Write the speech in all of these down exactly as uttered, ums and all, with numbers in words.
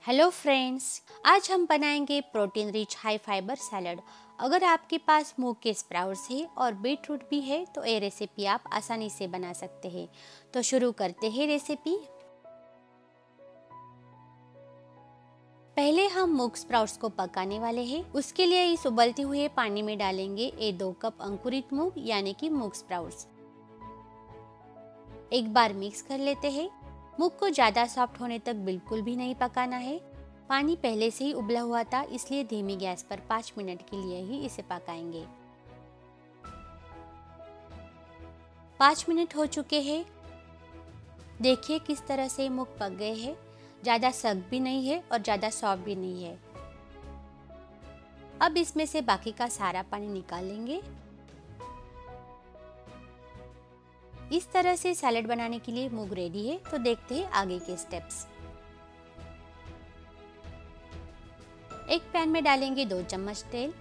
Hello friends, आज हम बनाएंगे protein rich high fibre salad. अगर आपके पास मूंग के स्प्राउट्स है और बीट रूट भी है तो ये रेसिपी आप आसानी से बना सकते हैं। तो शुरू करते हैं रेसिपी। पहले हम मूंग स्प्राउट्स को पकाने वाले हैं। उसके लिए इस उबलते हुए पानी में डालेंगे ये दो कप अंकुरित मूंग यानी कि मूंग स्प्राउट्स। एक बार मिक्स कर लेते हैं। मूंग को ज्यादा सॉफ्ट होने तक बिल्कुल भी नहीं पकाना है। पानी पहले से ही उबला हुआ था, इसलिए धीमी गैस पर पाँच मिनट के लिए ही इसे पकाएंगे। पाँच मिनट हो चुके हैं। देखिए किस तरह से मूंग पक गए हैं। ज्यादा सख्त भी नहीं है और ज्यादा सॉफ्ट भी नहीं है। अब इसमें से बाकी का सारा पानी निकालेंगे। इस तरह से सैलेड बनाने के लिए मूंग रेडी है। तो देखते हैं आगे के स्टेप्स। एक पैन में डालेंगे दो चम्मच तेल।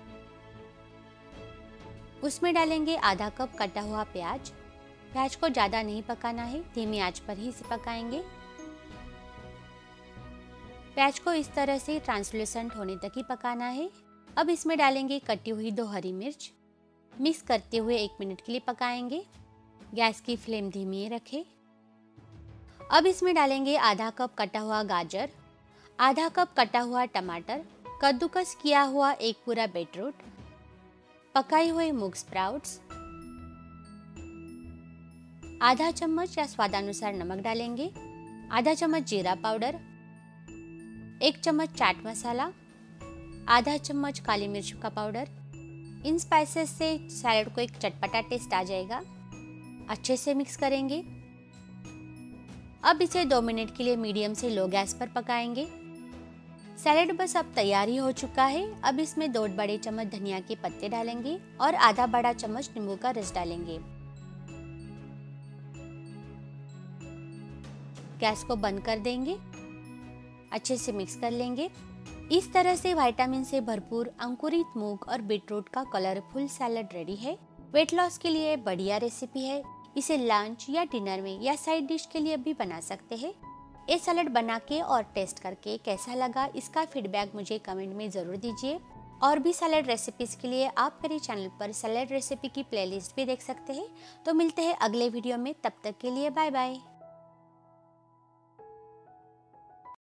उसमें डालेंगे आधा कप कटा हुआ प्याज। प्याज को ज्यादा नहीं पकाना है, धीमी आंच पर ही इसे पकाएंगे। प्याज को इस तरह से ट्रांसलूसेंट होने तक ही पकाना है। अब इसमें डालेंगे कटी हुई दो हरी मिर्च। मिक्स करते हुए एक मिनट के लिए पकाएंगे। गैस की फ्लेम धीमी रखें। अब इसमें डालेंगे आधा कप कटा हुआ गाजर, आधा कप कटा हुआ टमाटर, कद्दूकस किया हुआ एक पूरा बीटरूट, पकाए हुए मूंग स्प्राउट्स, आधा चम्मच या स्वादानुसार नमक डालेंगे, आधा चम्मच जीरा पाउडर, एक चम्मच चाट मसाला, आधा चम्मच काली मिर्च का पाउडर। इन स्पाइसेस से सैलड को एक चटपटा टेस्ट आ जाएगा। अच्छे से मिक्स करेंगे। अब इसे दो मिनट के लिए मीडियम से लो गैस पर पकाएंगे। सैलेड बस अब तैयार ही हो चुका है। अब इसमें दो बड़े चम्मच धनिया के पत्ते डालेंगे और आधा बड़ा चम्मच नींबू का रस डालेंगे। गैस को बंद कर देंगे। अच्छे से मिक्स कर लेंगे। इस तरह से विटामिन से भरपूर अंकुरित मूंग और बीटरूट का कलरफुल सैलड रेडी है। वेट लॉस के लिए बढ़िया रेसिपी है। इसे लंच या डिनर में या साइड डिश के लिए भी बना सकते हैं। ये सैलड बना के और टेस्ट करके कैसा लगा इसका फीडबैक मुझे कमेंट में ज़रूर दीजिए। और भी सैलड रेसिपीज़ के लिए आप मेरे चैनल पर सैलड रेसिपी की प्लेलिस्ट भी देख सकते हैं। तो मिलते हैं अगले वीडियो में, तब तक के लिए बाय बाय।